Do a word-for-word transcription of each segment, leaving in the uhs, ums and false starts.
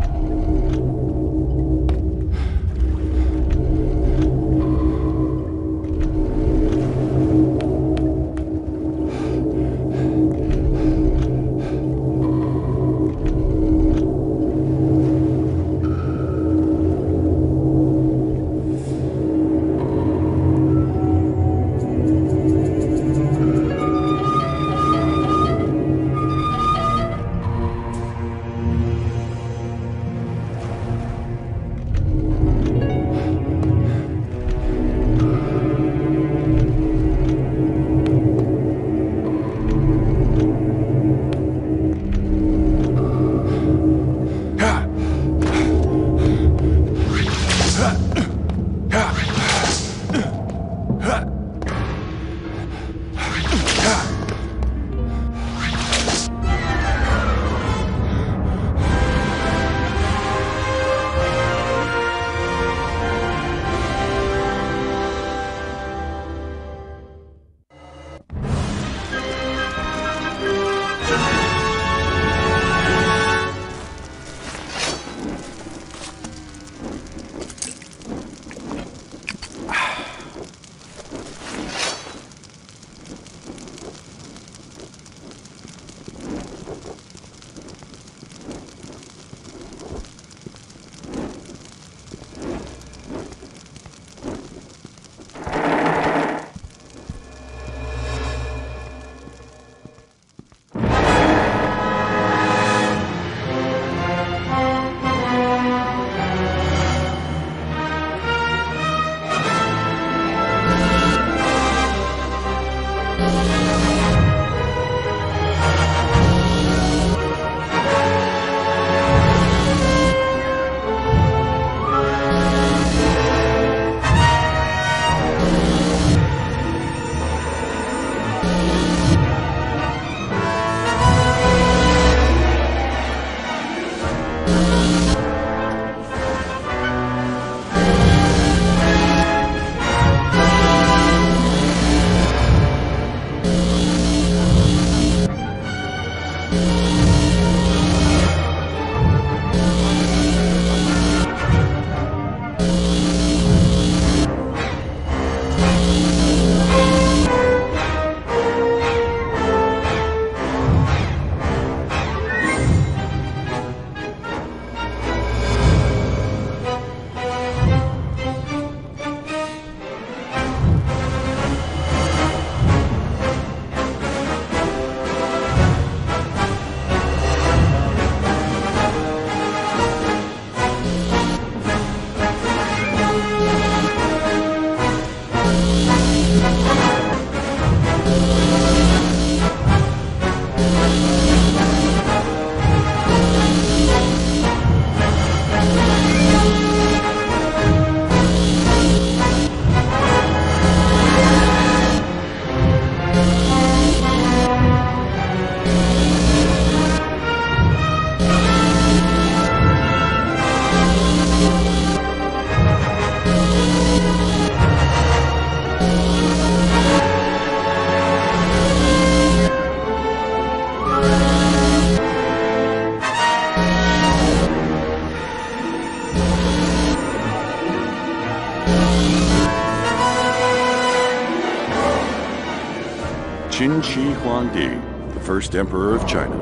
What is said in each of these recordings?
Qin Shi Huangdi, the first emperor of China.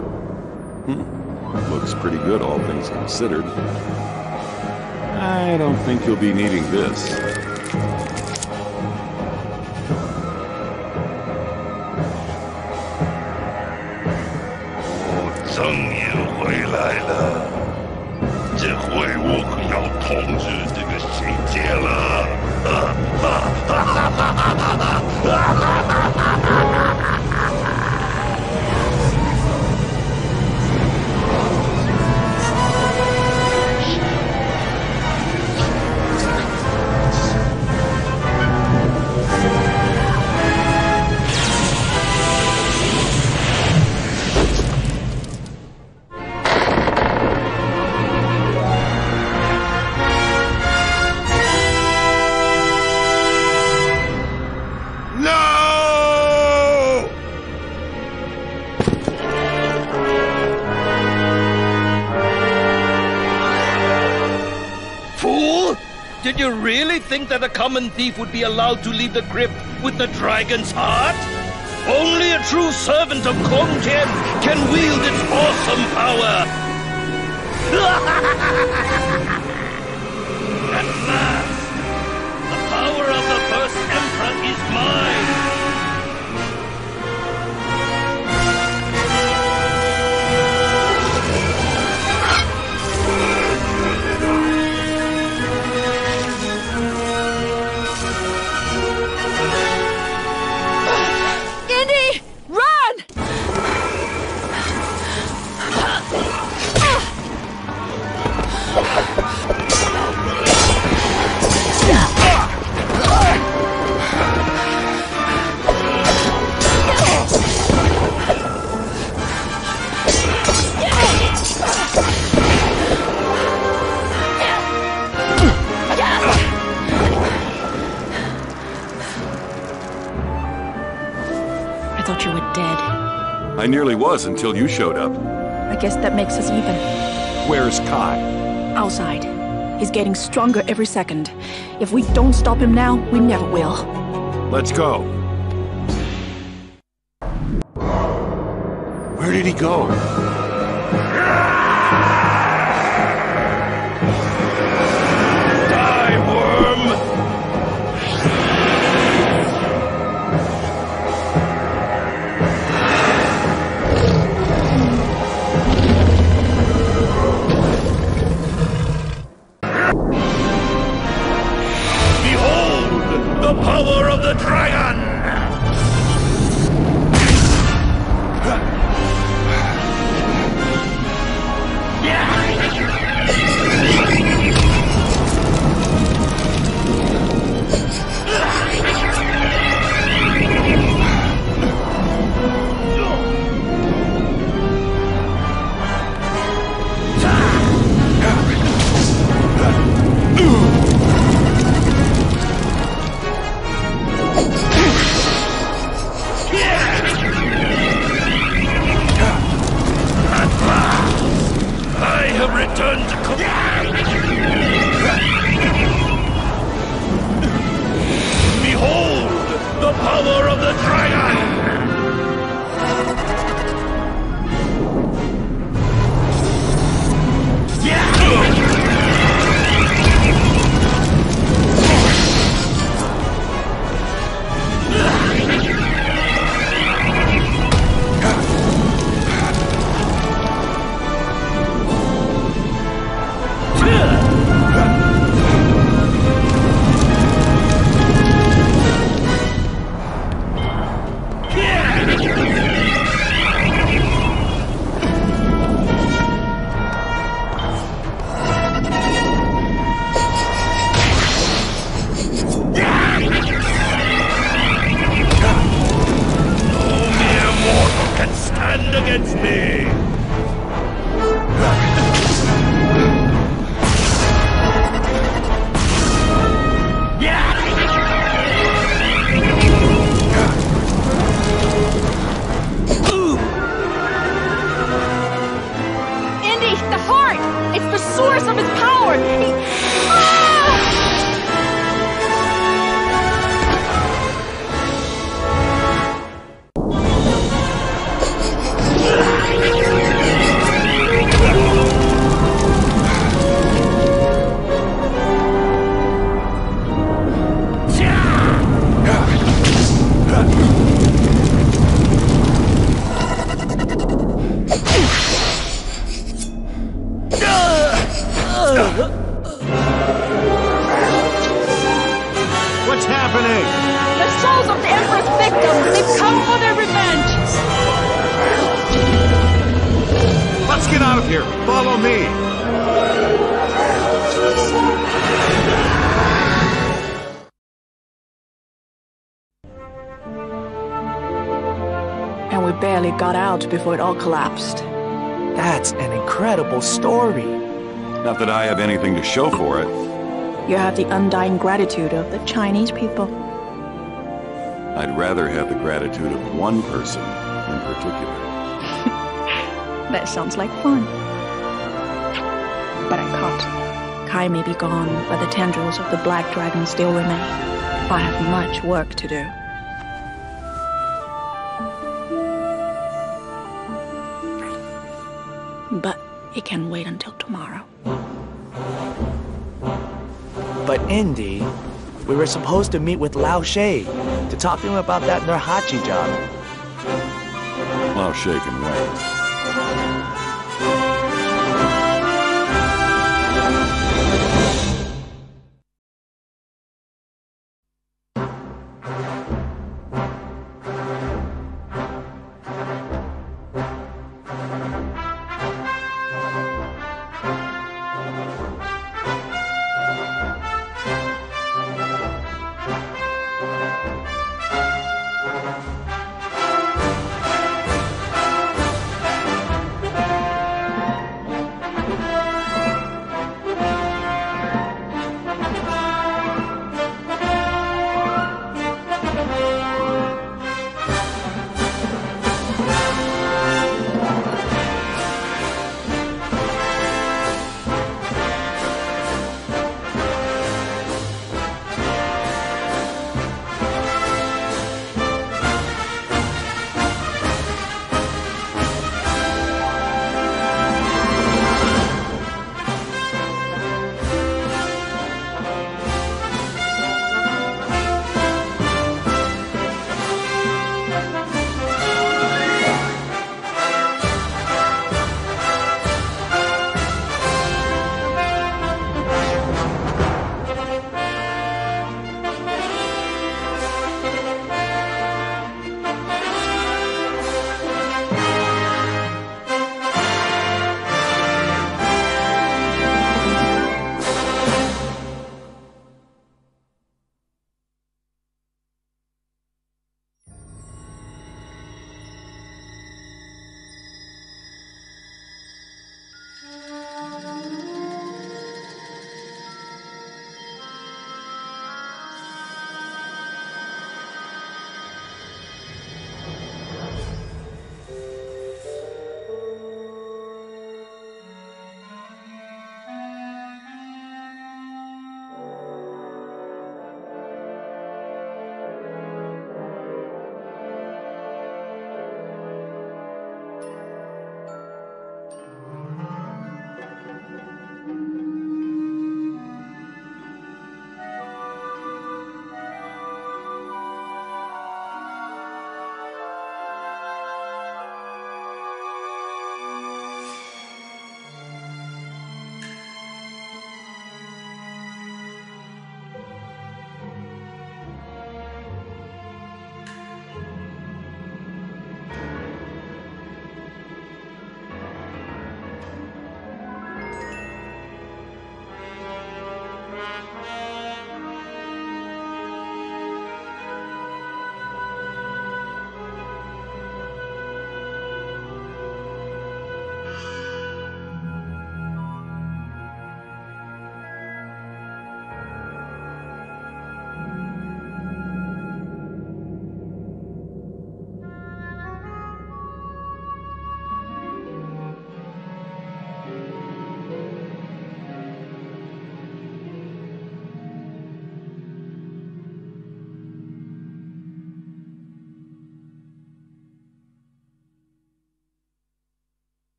Hmm. Looks pretty good, all things considered. I don't think you'll be needing this. 正也回来了，这回我可要统治这个世界了！啊啊哈哈哈哈哈哈！ No! Did you really think that a common thief would be allowed to leave the crypt with the dragon's heart? Only a true servant of Kongtian can wield its awesome power! At last, the power of the first Emperor is mine! I thought you were dead. I nearly was until you showed up. I guess that makes us even. Where's Kai? Outside. He's getting stronger every second. If we don't stop him now, we never will. Let's go. Where did he go? Die, worm! The power of the dragon! Return to command! Behold the power of the dragon! Against me! Indy, the heart! It's the source of his power! He... What's happening? The souls of the Emperor's victims! They've come for their revenge! Let's get out of here. Follow me. And we barely got out before it all collapsed. That's an incredible story. Not that I have anything to show for it. You have the undying gratitude of the Chinese people. I'd rather have the gratitude of one person in particular. That sounds like fun. But I can't. Kai may be gone, but the tendrils of the Black Dragon still remain. I have much work to do. But it can wait until tomorrow. But Indy, we were supposed to meet with Lao She to talk to him about that Nurhachi job. Lao She can wait.